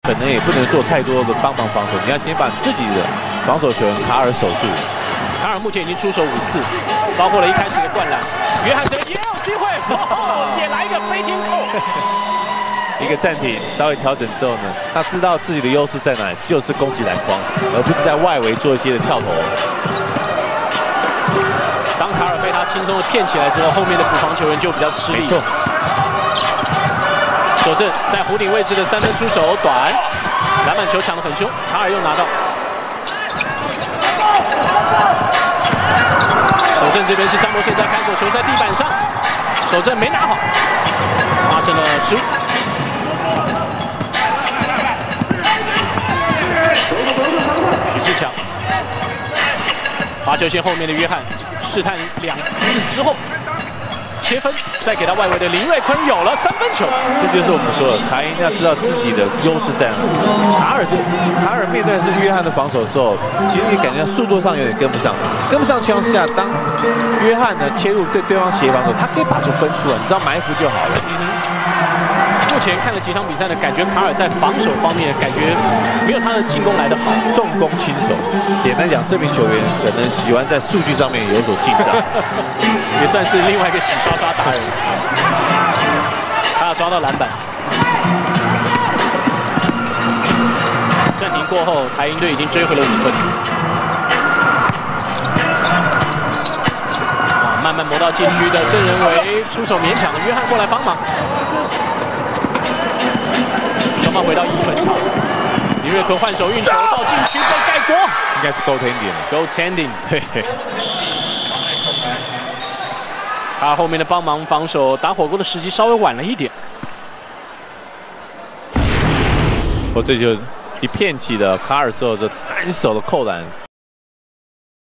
可能也不能做太多的帮忙防守，你要先把自己的防守球员卡尔守住。 卡尔目前已经出手5次，包括了一开始的灌篮。约翰这也有机会，也来一个飞天扣。 一个暂停，稍微调整之后呢，他知道自己的优势在哪里，就是攻击篮筐，而不是在外围做一些的跳投。 当卡尔被他轻松的骗起来之后，后面的补防球员就比较吃力。没错。守正在弧顶位置的3分出手短，篮板球抢得很凶，卡尔又拿到。守正这边是张博现在看守球在地板上，守正没拿好，发生了失误。许志强，罚球线后面的约翰试探2次之后切分，再给他外围的林瑞坤有了3分球。 这就是我们说的，他一定要知道自己的优势在哪。卡尔面对的是约翰的防守的时候，其实你感觉速度上有点跟不上，情况下，当约翰呢切入对对方协防的时候，他可以把球分出来，你知道埋伏就好了。 目前看了几场比赛呢，感觉卡尔在防守方面感觉没有他的进攻来得好， 重攻轻守。简单讲，这名球员可能喜欢在数据上面有所进账， 也算是另外一个洗刷刷达人。他要抓到篮板。暂停过后，台鹰队已经追回了5分。慢慢磨到禁区的郑仁维出手勉强的，约翰过来帮忙。双方回到1分差，林瑞坤换手运球到禁区被盖过， 应该是 goaltending。 对。他后面的帮忙防守打火锅的时机稍微晚了一点。 这就一片起的卡尔之后，这单手的扣篮